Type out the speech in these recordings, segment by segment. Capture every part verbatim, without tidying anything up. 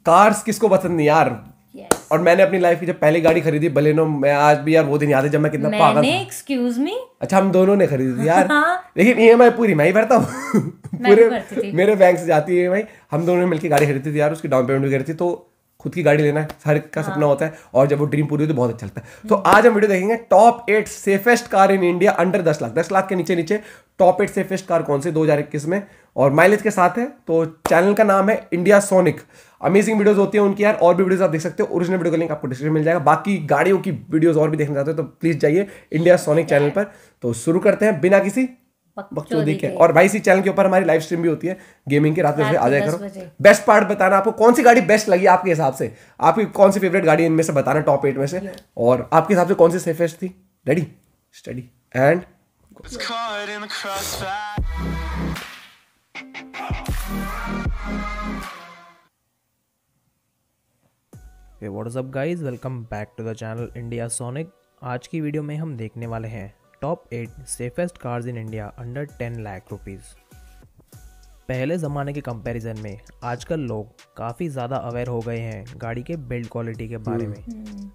Cars किसको पसंद नहीं यार। yes. और मैंने अपनी लाइफ की जब पहली गाड़ी खरीदी बलेनो, मैं आज भी यार वो दिन याद है जब मैं कितना पागल मैंने एक्सक्यूज मी अच्छा हम दोनों ने खरीदी थी यार। हाँ। लेकिन ईएमआई पूरी मैं ही भरता हूँ मैं भी भरती पूरे थी। मेरे बैंक से जाती है ईएमआई। हम दोनों ने मिलकर गाड़ी खरीदी थी यार, उसकी डाउन पेमेंट भी करी थी। तो खुद की गाड़ी लेना हर का सपना होता है, और जब वो ड्रीम पूरी होती है तो बहुत अच्छा लगता है। तो आज हम वीडियो देखेंगे top eight safest car in India under दस लाख, दस लाख के नीचे नीचे टॉप एट सेफेस्ट कार कौन से दो हजार इक्कीस में, और माइलेज के साथ है। तो चैनल का नाम है इंडिया सोनिक। अमेजिंग वीडियोस होती है उनकी यार, और भी वीडियोस आप देख सकते हो। ओरिजिनल वीडियो का लिंक आपको डिस्क्रिप्शन में मिल जाएगा। बाकी गाड़ियों की वीडियोस और भी देखना चाहते हो तो प्लीज जाइए इंडिया सोनिक चैनल पर। तो शुरू करते हैं बिना किसी बकचोदी के। और भाई इसी चैनल के ऊपर हमारी लाइव स्ट्रीम भी होती है गेमिंग के, रात में आ जाया करो। बेस्ट पार्ट बताना आपको कौन सी गाड़ी बेस्ट लगी आपके हिसाब से, आपकी कौन सी फेवरेट गाड़ी इनमें से बताना टॉप एट में से, और आपके हिसाब से कौन सी सेफेस्ट थी। Ready study and Hey, what is up guys? Welcome back to the channel India Sonic। आज की वीडियो में हम देखने वाले हैं top eight safest cars in India under ten lakh rupees. पहले ज़माने के कंपैरिजन में आजकल लोग काफ़ी ज़्यादा अवेयर हो गए हैं गाड़ी के बिल्ड क्वालिटी के बारे में।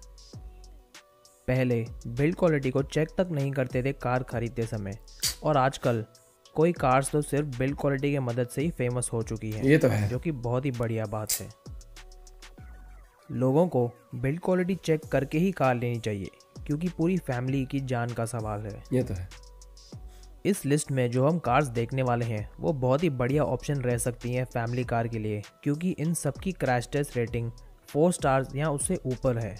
पहले बिल्ड क्वालिटी को चेक तक नहीं करते थे कार खरीदते समय, और आजकल कोई कार्स तो सिर्फ बिल्ड क्वालिटी की मदद से ही फेमस हो चुकी है। ये तो है, जो कि बहुत ही बढ़िया बात है। लोगों को बिल्ड क्वालिटी चेक करके ही कार लेनी चाहिए, क्योंकि पूरी फैमिली की जान का सवाल है। ये तो है। इस लिस्ट में जो हम कार्स देखने वाले हैं वो बहुत ही बढ़िया ऑप्शन रह सकती हैं फैमिली कार के लिए, क्योंकि इन सब की crash test rating four stars या उससे ऊपर है।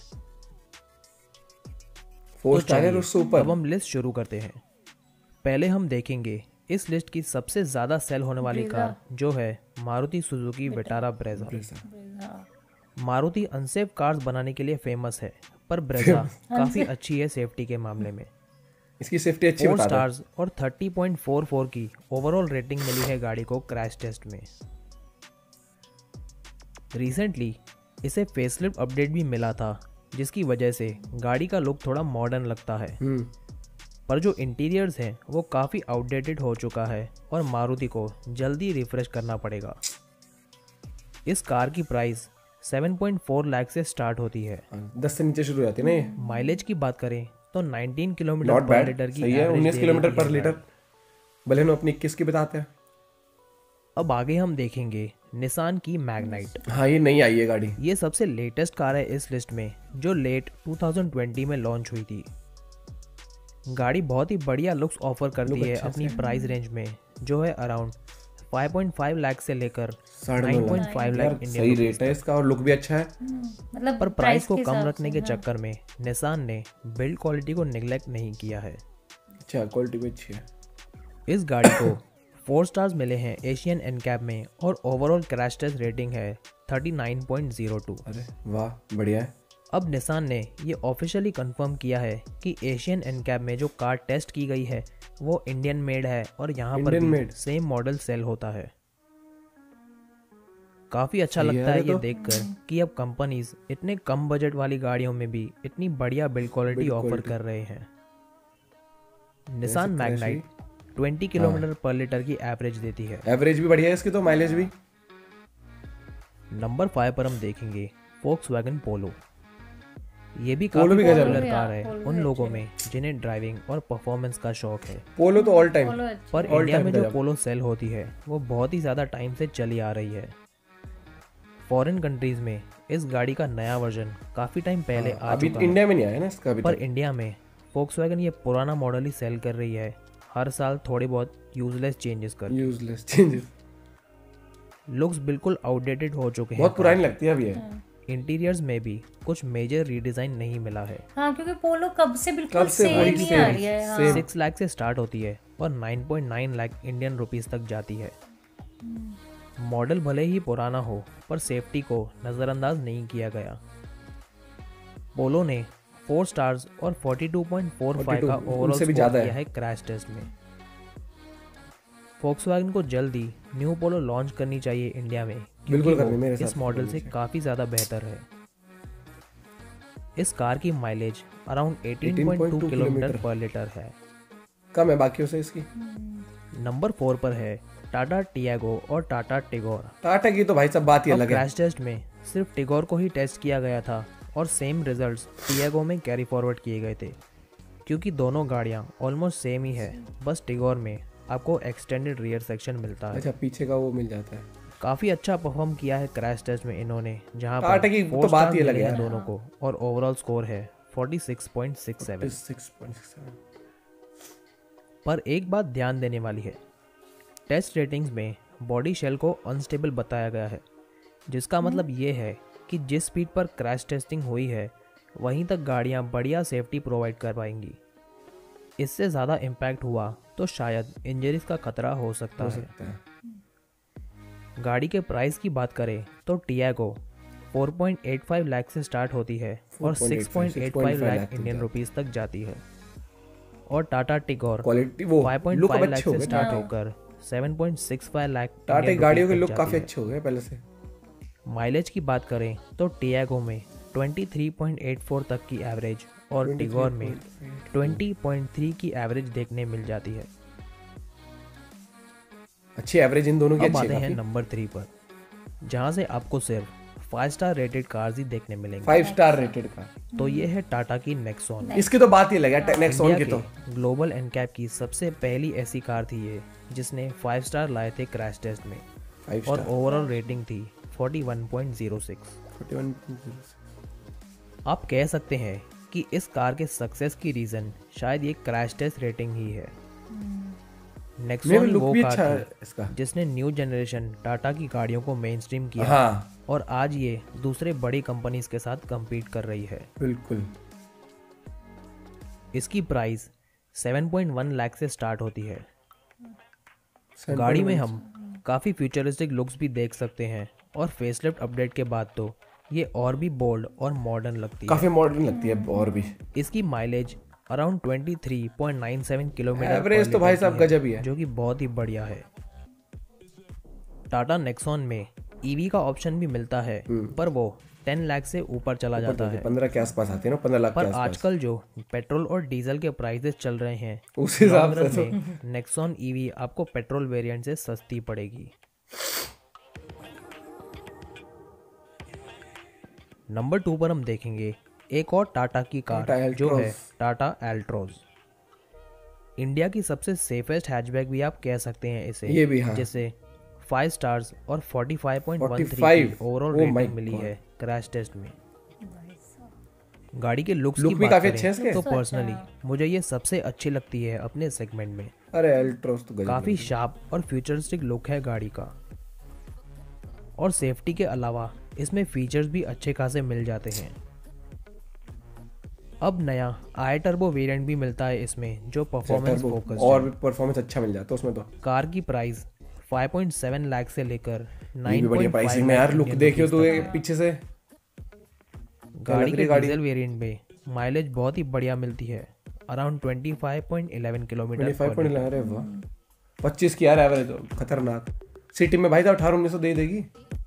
फोर स्टार है उससे ऊपर। अब हम लिस्ट शुरू करते हैं। पहले हम देखेंगे इस लिस्ट की सबसे ज़्यादा सेल होने वाली कार, जो है Maruti Suzuki Vitara Brezza. Maruti unsafe cars बनाने के लिए फेमस है, पर ब्रेजा काफी अच्छी है सेफ्टी के मामले में। इसकी सेफ्टी अच्छी बता दो। स्टार्स और थर्टी पॉइंट फोर फोर की ओवरऑल रेटिंग मिली है गाड़ी को क्रैश टेस्ट में। रिसेंटली इसे फेसलिफ्ट अपडेट भी मिला था, जिसकी वजह से गाड़ी का लुक थोड़ा मॉडर्न लगता है, पर जो इंटीरियर्स हैं वो काफ़ी आउटडेटेड हो चुका है और मारुति को जल्दी रिफ्रेश करना पड़ेगा। इस कार की price seven point four lakh से स्टार्ट होती है। दस से नीचे शुरू हो जाती है ना ये। माइलेज की बात करें तो नाइनटीन किलोमीटर पर लीटर की सही है, उन्नीस किलोमीटर पर लीटर। बलेनो अपनी इक्कीस की बताते हैं। अब आगे हम देखेंगे निसान की मैग्नाइट। हाँ ये नई आई है गाड़ी। ये सबसे लेटेस्ट कार है इस लिस्ट में, जो लेट टू थाउजेंड ट्वेंटी में लॉन्च हुई थी। गाड़ी बहुत ही बढ़िया लुक्स ऑफर करती है अपनी प्राइस रेंज में, जो है around five point five lakh से लेकर nine point five lakh Indian. सही रेट है इसका और लुक भी अच्छा है। मतलब पर प्राइस को कम रखने के चक्कर में निसान ने बिल्ड क्वालिटी को निगलेक्ट नहीं किया है। अच्छा, क्वालिटी भी अच्छी है। इस गाड़ी को फोर स्टार्स मिले हैं एशियन एनकैप में, और ओवरऑल क्रैश टेस्ट रेटिंग है thirty nine point zero two. अरे वाह, बढ़िया है। अब निसान ने ये ऑफिशियली कंफर्म किया है कि एशियन एनकैप में जो कार टेस्ट की गई है वो इंडियन मेड है, और यहाँ पर भी सेम मॉडल सेल होता है। काफी अच्छा लगता है, है ये देखकर कि अब कंपनीज इतने कम बजट वाली गाड़ियों में भी इतनी बढ़िया बिल्ड क्वालिटी ऑफर कर रहे हैं। Nissan Magnite twenty kilometre per litre की एवरेज देती है। एवरेज भी बढ़िया है इसकी, तो माइलेज भी। नंबर फाइव पर हम देखेंगे फोक्सवैगन पोलो। ये भी काफी पॉपुलर कार है उन लोगों में जिन्हें ड्राइविंग और परफॉर्मेंस का शौक है। पोलो तो ऑल टाइम, पर इंडिया में जो पोलो सेल होती है वो बहुत ही ज्यादा टाइम से चली आ रही है। फॉरेन कंट्रीज में इस गाड़ी का नया वर्जन काफी टाइम पहले आ अभी चुका है। इंडिया में नहीं आया ना इसका अभी, पर इंडिया में फोक्सवैगन ये पुराना मॉडल ही सेल कर रही है, हर साल थोड़े बहुत यूजलेस चेंजेस कर यूजलेस चेंजेस। लुक्स बिल्कुल आउटडेटेड हो चुके हैं, बहुत पुरानी लगती है अभी है। इंटीरियर्स में भी कुछ मेजर रीडिजाइन नहीं मिला है। हाँ, क्योंकि पोलो कब से बिल्कुल सेम ही आ रही है। हाँ। सिक्स लाख से स्टार्ट होती है और nine point nine lakh Indian rupees तक जाती है। मॉडल भले ही पुराना हो, पर सेफ्टी को नजरअंदाज नहीं किया गया। पोलो ने फोर स्टार्स और forty two point four five का ओवरऑल स्कोर किया है क्रैश टेस्ट में। फोक्सवैगन को जल्दी न्यू पोलो लॉन्च करनी चाहिए इंडिया में, बिल्कुल करनी मेरे इस मॉडल से काफी ज्यादा बेहतर है। इस कार की mileage around eighteen point two kilometre per litre है, कम है बाकियों से इसकी। नंबर फोर पर है टाटा टियागो और टाटा टिगोर। टाटा की तो भाई सब बात ही अलग है। क्रैश टेस्ट में सिर्फ टिगोर को ही टेस्ट किया गया था और सेम रिजल्ट्स टियागो में कैरी फॉरवर्ड किए गए थे, क्योंकि दोनों गाड़ियाँ ऑलमोस्ट सेम ही है, बस टिगोर में आपको एक्सटेंडेड रियर सेक्शन मिलता है। अच्छा, पीछे का वो मिल जाता है। काफ़ी अच्छा परफॉर्म किया है क्रैश टेस्ट में इन्होंने, जहाँ टाटा पर की फोर तो बात स्टार ही अलग मिले है हैं दोनों को और ओवरऑल स्कोर है forty six point six seven. Six point six seven. पर एक बात ध्यान देने वाली है, टेस्ट रेटिंग्स में बॉडी शेल को अनस्टेबल बताया गया है, जिसका मतलब ये है कि जिस स्पीड पर क्रैश टेस्टिंग हुई है वहीं तक गाड़ियाँ बढ़िया सेफ्टी प्रोवाइड कर पाएंगी। इससे ज़्यादा इम्पैक्ट हुआ तो शायद इंजरीज का खतरा हो सकता हो है। सकता है। गाड़ी के प्राइस की बात करें तो Tiago four point eight five lakh से स्टार्ट होती है और six point eight five lakh Indian rupees तक जाती है, और टाटा टिगोर क्वालिटी वो फाइव पॉइंट लुक फाइव अब लाख अच्छे हो से गए स्टार्ट टाटा होकर seven point six five lakh Tata की इंडियन गाड़ियों के रुपीस लुक तक काफी जाती है। अच्छे हो गए पहले से। माइलेज की बात करें तो टियागो में twenty three point eight four तक की एवरेज और टिगोर में ट्वेंटी पॉइंट थ्री की एवरेज देखने मिल जाती है। अच्छी एवरेज इन दोनों की अब अच्छी आते है हैं काफी। नंबर थ्री पर, जहां से आपको सिर्फ फाइव स्टार रेटेड कार्स ही देखने मिलेंगे। फाइव स्टार रेटेड का तो ये है टाटा की नेक्सॉन। इसकी तो बात ही अलग है। नेक्सॉन की तो ग्लोबल एनकैप की सबसे पहली ऐसी कार थी ये जिसने फाइव स्टार लाए थे क्रैश टेस्ट में, फाइव और स्टार ओवरऑल रेटिंग थी forty one point zero six. Forty one point zero six. आप कह सकते हैं कि इस कार के सक्सेस की रीजन शायद ये क्रैश टेस्ट रेटिंग ही है। नेक्सॉन लुक वो भी कार अच्छा है थी इसका। जिसने न्यू जनरेशन टाटा की गाड़ियों को मेन स्ट्रीम किया, हाँ और आज ये दूसरे बड़ी कंपनीज के साथ compete कर रही है। बिल्कुल। इसकी price seven point one lakh से स्टार्ट होती है। सेवन गाड़ी पॉइंट में वन। हम काफ़ी फ्यूचरिस्टिक लुक्स भी देख सकते हैं, और फेसलिफ्ट अपडेट के बाद तो ये और भी बोल्ड और मॉडर्न लगती है। काफी मॉडर्न लगती है और भी। इसकी mileage around twenty three point nine seven kilometre average तो भाई साहब गजब ही है, जो कि बहुत ही बढ़िया है। टाटा नेक्सॉन में ईवी का ऑप्शन भी मिलता है, पर वो टेन लाख से ऊपर चला जाता है। पंद्रह के आसपास आती है ना, पंद्रह लाख के पर आसपास। आजकल जो पेट्रोल और डीजल के प्राइसेस चल रहे हैं, उस हिसाब से तो में नेक्सॉन ईवी आपको पेट्रोल वेरिएंट से सस्ती पड़ेगी। नंबर टू पर हम देखेंगे एक और टाटा की कार टाटा जो है एल्ट्रोज। टाटा एल्ट्रोज। इंडिया की सबसे सेफेस्ट हैचबैक भी आप कह सकते हैं इसे, ये भी हाँ। जिसे फाइव स्टार्स और forty five point one three पैंतालीस ओवरऑल Oh my रेटिंग मिली God। है क्रैश टेस्ट में। गाड़ी के लुक्स Look की भी बात काफी करें अच्छे हैं इसके। तो पर्सनली मुझे ये सबसे अच्छी लगती है अपने सेगमेंट में। अरे एल्ट्रोस तो गजब काफ़ी शार्प और फ्यूचरिस्टिक लुक है गाड़ी का, और सेफ्टी के अलावा इसमें फीचर्स भी अच्छे खासे मिल जाते हैं। अब नया आई टर्बो वेरिएंट भी मिलता है इसमें, जो परफॉर्मेंस Turbo, फोकस और भी परफॉर्मेंस अच्छा मिल जाता है उसमें तो। कार की price five point seven lakh से लेकर ये भी नाइन बढ़िया पॉइंट प्राइसिंग फाइव में यार। लाख लुक इंडियन देखियो रुपीस तो तक ये है। पीछे से गाड़ी लग के रही गाड़ी। डीजल वेरिएंट में माइलेज बहुत ही बढ़िया मिलती है, around twenty five point eleven kilometre पच्चीस पर पॉइंट लीटर। अरे वाह, पच्चीस की यार एवरेज तो खतरनाक। सिटी में भाई साहब अठारह उन्नीस सौ दे देगी।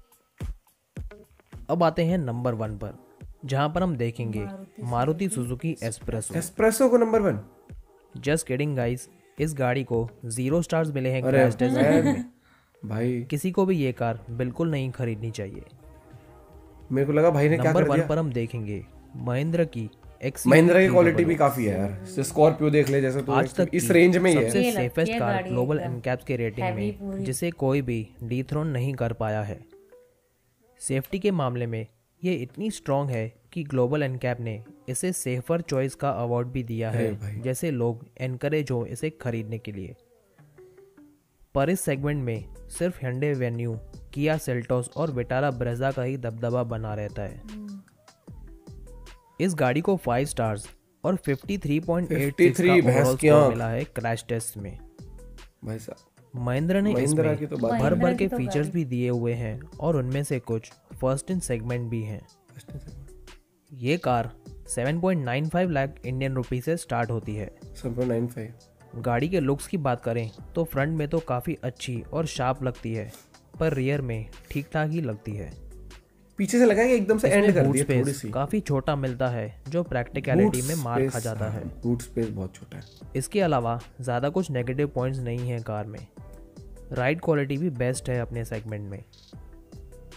अब आते हैं नंबर वन पर, जहां पर हम देखेंगे मारुति सुजुकी एस्प्रेसो। एस्प्रेसो को number one. Just kidding guys, इस गाड़ी को जीरो स्टार्स मिले हैं अरे क्रैश टेस्ट मैं- में। भाई किसी को भी ये कार बिल्कुल नहीं खरीदनी चाहिए। मेरे को लगा भाई ने क्या नंबर कर वन दिया। पर हम देखेंगे महिंद्रा की एक्स महिंद्रा की क्वालिटी भी काफी है यार। जैसे स्कॉर्पियो देख ले, जैसे तो आज तक इस की रेंज में ही है। सबसे ये लगती सेफेस्ट है कार गाड़ी ग्लोबल एकदम एनकैप्स के रेटिंग heavy में, पूरी। जिसे कोई भी डिथ्रोन नहीं कर पाया है। सेफ्टी के मामले में ये इतनी स्ट्रांग है कि ग्लोबल एनकैप ने इसे सेफर चॉइस का अवार्ड भी दिया अरे है, भाई। जैसे लोग एनकरेज हो इसे खरीदने के लिए। पर इस सेगमेंट में सिर्फ hyundai वेन्यू, किया सेल्टोस और विटारा ब्रेजा का ही दबदबा बना रहता है। इस गाड़ी को फाइव स्टार्स और fifty three point eight six का तिरेपन भैंस ओवरऑल की स्कोर आंख। मिला है क्रैश टेस्ट में। भाई साहब महिंद्रा ने महिंद्रा इसमें की तो बात भर भर महिंद्रा के की तो फीचर्स गाड़ी। भी दिए हुए हैं, और उनमें से कुछ फर्स्ट इन सेगमेंट भी हैं। ये car seven point nine five lakh Indian rupee से स्टार्ट होती है। Seven point nine five. गाड़ी के लुक्स की बात करें तो फ्रंट में तो काफ़ी अच्छी और शार्प लगती है, पर रियर में ठीक ठाक ही लगती है। पीछे से लगा कि एकदम से एंड कर बूट दिया थोड़ी स्पेस सी। काफ़ी छोटा मिलता है, जो प्रैक्टिकलिटी में मार खा जाता है। बूट स्पेस बहुत छोटा है। इसके अलावा ज़्यादा कुछ नेगेटिव पॉइंट्स नहीं हैं कार में। राइड क्वालिटी भी बेस्ट है अपने सेगमेंट में।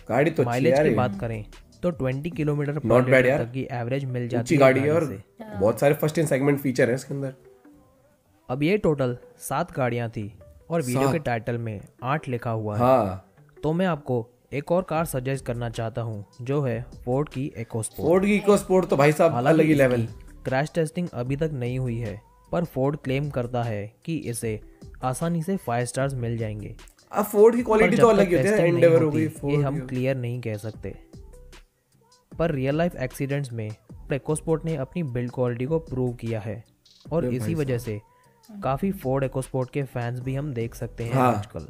गाड़ी तो अच्छी है माइलेज यार की ये। बात करें तो बीस किलोमीटर पर Not bad लीटर यार। तक की एवरेज मिल जाती अच्छी है गाड़ी है और से। बहुत सारे फर्स्ट इन सेगमेंट फीचर हैं इसके अंदर। अब ये टोटल सात गाड़ियां थी और वीडियो के टाइटल में आठ लिखा हुआ है। हाँ, तो मैं आपको एक और कार सजेस्ट करना चाहता हूँ जो है फोर्ड की EcoSport। फोर्ड की इकोस्पोर्ट तो भाई साहब अलग ही लेवल। क्रैश टेस्टिंग अभी तक नहीं हुई है पर फोर्ड क्लेम करता है कि इसे आसानी से फाइव स्टार्स मिल जाएंगे। अब फोर्ड की पर क्वालिटी जब तो तक अलग ही होती है, टेस्टिंग नहीं एंडेवर हो होती, गई ये फोर्ड हम क्लियर नहीं कह सकते। पर रियल लाइफ एक्सीडेंट्स में EcoSport ने अपनी बिल्ड क्वालिटी को प्रूव किया है और इसी वजह से काफी फोर्ड EcoSport के फैंस भी हम देख सकते हैं हाँ। आजकल।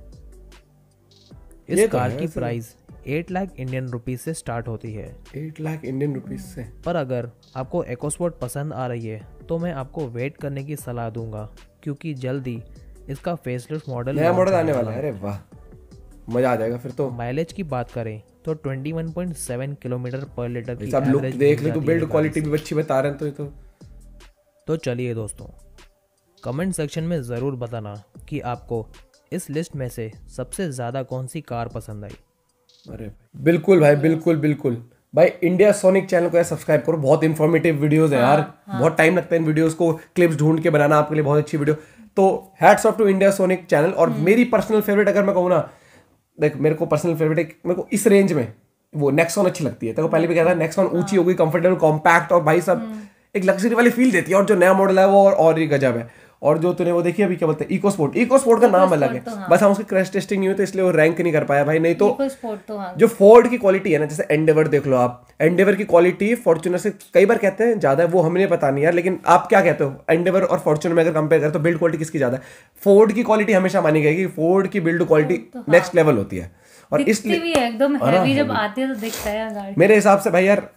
ये इस तो कार है की वैसे। Price eight lakh Indian rupees से स्टार्ट होती है। एट लाख इंडियन रुपीज से। पर अगर आपको EcoSport पसंद आ रही है तो मैं आपको वेट करने की सलाह दूंगा क्योंकि जल्दी इसका फेसलिफ्ट मॉडल नया मॉडल आने वाला है। अरे वाह, मजा आ जाएगा फिर तो। माइलेज की बात करें तो इक्कीस पॉइंट सात किलोमीटर पर लीटर की सब लुक एवरेज देख मिल ले तो जाती बिल्ड है क्वालिटी गाड़ी भी अच्छी बता रहे हैं तो ये तो। से। तो चलिए दोस्तों, कमेंट सेक्शन में ज़रूर बताना कि आपको इस लिस्ट में से सबसे ज़्यादा कौन सी कार पसंद आई। अरे बिल्कुल भाई, बिल्कुल बिल्कुल भाई। इंडिया सोनिक चैनल को यार सब्सक्राइब करो, बहुत इंफॉर्मेटिव वीडियोस हैं यार। बहुत टाइम लगता है इन वीडियोस को क्लिप्स ढूंढ के बनाना आपके लिए, बहुत अच्छी वीडियो। तो hats off to India Sonic channel. और मेरी पर्सनल फेवरेट अगर मैं कहूँ ना, देख मेरे को पर्सनल फेवरेट मेरे को इस रेंज में वो नेक्सॉन अच्छी लगती है। तो पहले भी कहता नेक्सॉन ऊंची हो गई, कंफर्टेबल, कॉम्पैक्ट और भाई सब एक लग्जरी वाली फील देती है। और जो नया मॉडल है वो और, और ही गजब है। और जो तूने वो देखी अभी क्या बोलते हैं EcoSport, EcoSport का नाम अलग है, बस हम उसकी क्रैश टेस्टिंग नहीं हुई तो इसलिए वो रैंक नहीं कर पाया भाई। नहीं तो EcoSport तो हाँ। जो फोर्ड की क्वालिटी है ना, जैसे एंडेवर देख लो आप, एंडेवर की क्वालिटी फॉर्च्यूनर से कई बार कहते हैं ज्यादा है, वो हमें पता नहीं यार, लेकिन आप क्या कहते हो एंडेवर और फॉर्च्यूनर में अगर कंपेयर करें तो बिल्ड क्वालिटी किसकी ज्यादा है? फोर्ड की क्वालिटी हमेशा मानी गई, फोर्ड की बिल्ड क्वालिटी नेक्स्ट लेवल होती है। और इसलिए भी है एकदम हैवी, जब आती है तो दिखता है गाड़ी। मेरे हिसाब से भाई यार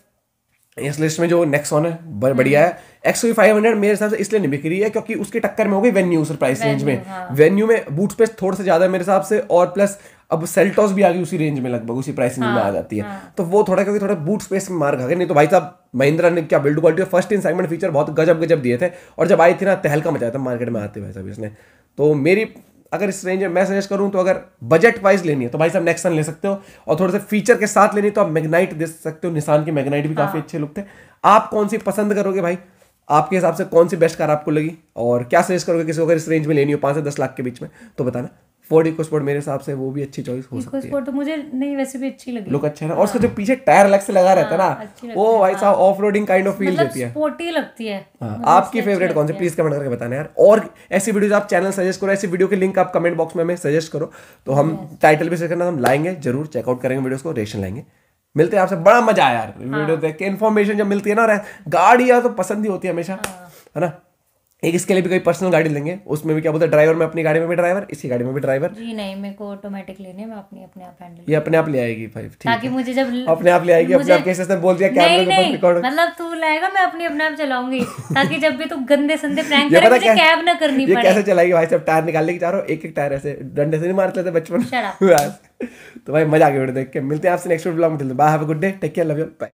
इस लिस्ट में जो नेक्सॉन है ब- बढ़िया है। X U V five hundred मेरे हिसाब से इसलिए नहीं बिक रही है क्योंकि उसकी टक्कर में हो गई वेन्यू उस प्राइस रेंज में। वेन्यू में बूट स्पेस थोड़ा सा ज्यादा है मेरे हिसाब से, और प्लस अब सेल्टॉस भी आ गई उसी रेंज में, लगभग उसी प्राइस रेंज में आ जाती है। तो वो थोड़ा क्योंकि थोड़ा बूट स्पेस में मार खा गए। नहीं तो भाई साहब महिंद्रा ने क्या build quality, first in segment feature बहुत गजब गजब दिए थे। और जब आई थी ना तहलका मचाया था मार्केट में आते भाई साहब इसने। तो मेरी अगर इस रेंज में मैं सजेस्ट करूं तो अगर बजट वाइज लेनी है तो भाई साहब नेक्सन ले सकते हो, और थोड़े से फीचर के साथ लेनी है तो आप मैग्नाइट दे सकते हो। निसान की मैग्नाइट भी काफी अच्छे लुक थे। आप कौन सी पसंद करोगे भाई? आपके हिसाब से कौन सी बेस्ट कार आपको लगी, और क्या सजेस्ट करोगे किसी को अगर इस रेंज में लेनी हो पांच से दस लाख के बीच में तो बताना। फोर्ड इकोस्पोर्ट मेरे हिसाब से वो भी अच्छी चॉइस हो सकती है। EcoSport तो मुझे नहीं वैसे भी अच्छी लगी। लुक अच्छा है ना, और उसका जो पीछे टायर अलग से लगा रहता है ना, वो भाई साहब off roading kind of feel मतलब देती है। स्पोर्टी लगती है। हाँ, आपकी फेवरेट कौन सी प्लीज कमेंट करके बताना यार। और ऐसी वीडियोस आप चैनल सजेस्ट करो, ऐसी वीडियो के लिंक आप कमेंट बॉक्स में हमें सजेस्ट करो तो हम टाइटल भी से करना हम लाएंगे, जरूर चेकआउट करेंगे वीडियोस को, रिएक्शन लाएंगे। मिलते हैं आपसे, बड़ा मजा आया यार वीडियो देख के। इन्फॉर्मेशन जब मिलती है ना, गाड़ी यार तो पसंद ही होती है हमेशा, है ना। एक इसके लिए भी कोई पर्सनल गाड़ी लेंगे, उसमें भी क्या बोलते हैं ड्राइवर में, अपनी गाड़ी में भी ड्राइवर, इसी गाड़ी में भी ड्राइवर। जी नहीं, मेरे को ऑटोमेटिक लेने में अपनी अपने आप हैंडल, ये अपने आप ले आएगी भाई, ठीक ताकि मुझे जब अपने आप ले आएगी, अपने आप कैसे से बोल दिया कैमरे नहीं में नहीं रिकॉर्ड। मतलब तू लाएगा, मैं अपनी अपने आप चलाऊंगी ताकि जब भी तू गंदे संदे प्रैंक ये करे पता मुझे क्या कैब ना करनी ये पड़े। कैसे चलाएगी भाई साहब? टायर निकाल लेके चारों, एक एक टायर ऐसे डंडे से नहीं मारते थे बचपन Shut up. में। तो भाई मजा आ गया वीडियो देख के। मिलते हैं आपसे नेक्स्ट ब्लॉग में, bye, have a good day, take care, love you, bye.